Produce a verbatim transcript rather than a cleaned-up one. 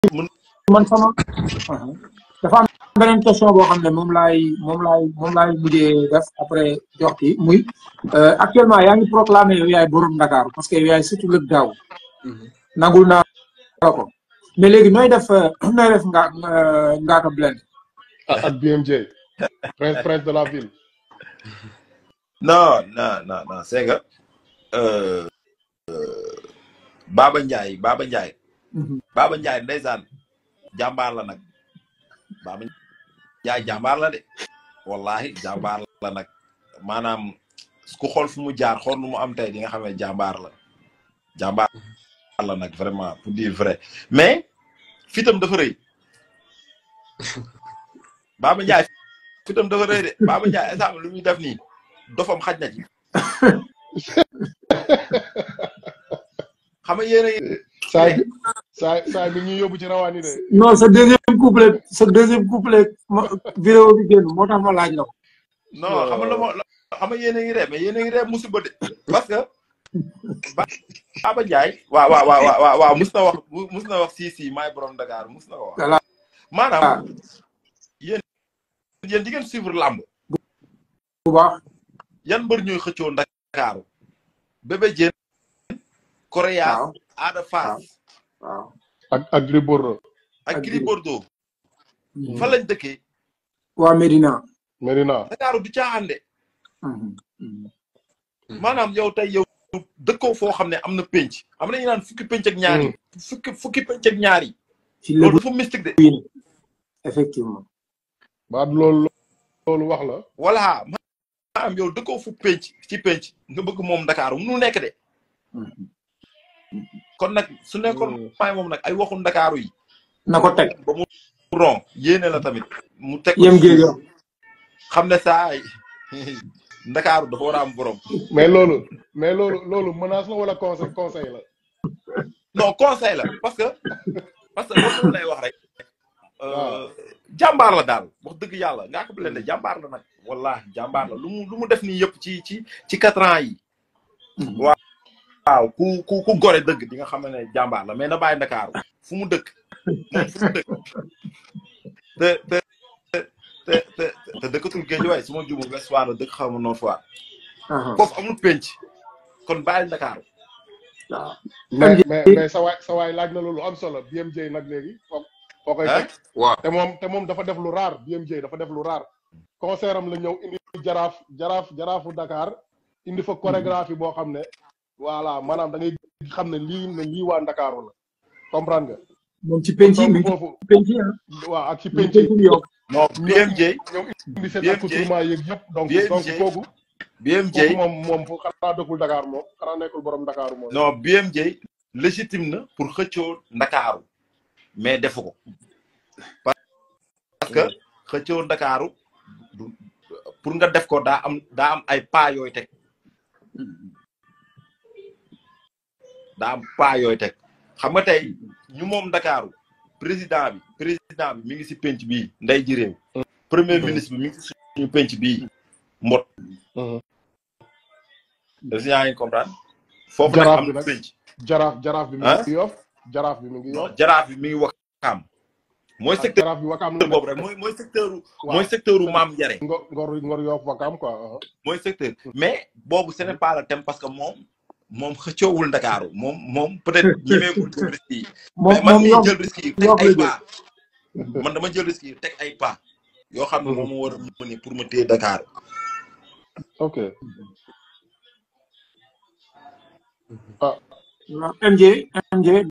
man sama dafa am beneen question boo xam ne moom laay moom laay moom laay mujjee def après jox ki muy actuellement yaa ngi proclamé yow yaay borom Dakar parce que yow yaay surtout lëg daaw nangul naa la ko mais léegi nooy def nooy def nga Ngaaka Blindé ak B M J prince prince de la ville. non non non non c'est que euh, euh, Baba Ndiaye Baba Ndiaye Baba Ndiaye ndeysaan jàmbaar la nag Baba Ndiaye jàmbaar la de wallahi jàmbaar la nag maanaam ku xool fu mu jaar xool nu mu am tey di nga xam ne jàmbaar la jàmbaar la nag vraiment pour dire vrai mais fitam dafa rëy Baba Ndiaye fitam dafa rëy de Baba Ndiaye exemple lu muy def nii dofam xaj na ci xam nga yéen a saa saa saa mi ñuy yóbbu ci rawaan yi de. non sa deuxième couplet sa deuxième couplet vidéo bi génn moo tax ma laaj la ko. non xam nga la moo xam nga yéen a ngi ree mais yéen a ngi ree musiba de parce que Baba Ndiaye waaw waaw waaw waaw waaw mus na wax mus na wax si si maay borom Dakar mus na ko wax maanaam yéen yéen di ngeen suivre làmb bu baax yan mbër ñooy xëccoo Ndakaaru Bébé Diène Korea Ada Fass waaw ak ak Gris Bordeaux ak Gris Bordeaux fa lañ dëkkee waa Medina Medina Ndakaaru du caaxaan de maanaam yow tey yow dëkkoo foo xam ne am na penc am na ñu naan fukki penc ak ñaar yi fukki fukki penc ak ñaar yi loolu dafa mystique de effectivement ba loolu loolu wax la voilà maanaam yow dëkkoo fu penc ci penc nga bëgg moom Ndakaaru munu nekk de kon nag su nekkoon maay moom nag ay waxu Ndakaaru yi na ko teg ba mu ron yéene la tamit mu teg yem géej xam ne saa yi Ndakaaru dafa war a am borom mais loolu mais loolu loolu menace la wala conseil conseil la non conseil la parce que parce que loolu lay wax rek jàmbaar la daal wax dëgg yàlla Ngaaka Blindé jàmbaar la nag wallahi jàmbaar la lu mu lu mu def nii yëpp ci ci ci quatre ans yi waaw waaw ku ku ku gore dëgg di nga xam ne jàmbaar la mais na bàyyi Ndakaaru fu mu dëkk moom fu mu dëkk te te te te te dëkkatul géej waaye su ma jumul Ouest Foire la dëkk xaw ma Nord Foire foofu amul penc kon bàyyi Ndakaaru waaw mais mais mais sa waay sa waay laaj na loolu am solo B M J nag léegi foo foo koy teg waaw te moom te moom dafa def lu raar B M J dafa def lu raar concert am la ñëw indi jaraaf jaraaf jaraafu Dakar indi fa chorégraphie boo xam ne voilà maanaam da ngay xam ne lii ne lii waa Ndakaaru la comprendre nga. moom ci penc yi foofu penc yi waaw ak ci penc yi non B M J ñoom indi seen accoutrement yeeg yëpp donc donc kooku B M J moom moom fu xanaa dëkkul Dakar moom xanaa nekkul borom Ndakaaru moom non B M J légitime na pour xëccoo Ndakaaru mais defu ko parce que xëccoo Ndakaaru pour nga def ko daa am daa am ay pas yooyu teg daa am pas yooyu teg xam nga tey ñu moom Ndakaaru président bi président bi mi ngi si penc bii nday ji réew premier ministre bi mi ngi si suñu penc bii mbot daf si yaa ngi comprendre foofu nag am na penc jaraaf jaraaf bi mi ngi yof jaraaf bi mi ngi yof jaraaf bi mi ngi Wakaam mooy secteur jaraaf bi Wakaam boobu rek mooy mooy secteur mooy secteur u Maam Njare ngor ngor ngor yof Wakaam quoi mooy secteur mais boobu ce n'est pas le thème parce que moom moom xëccoowul Ndakaaru moom moom peut-être ñemeegul jël risque yi mais man mii jël risque yi teg ay pas man dama jël risque yi teg ay pas yoo xam ne moom moo war a mën pour ma téye Dakar ok ah M J M J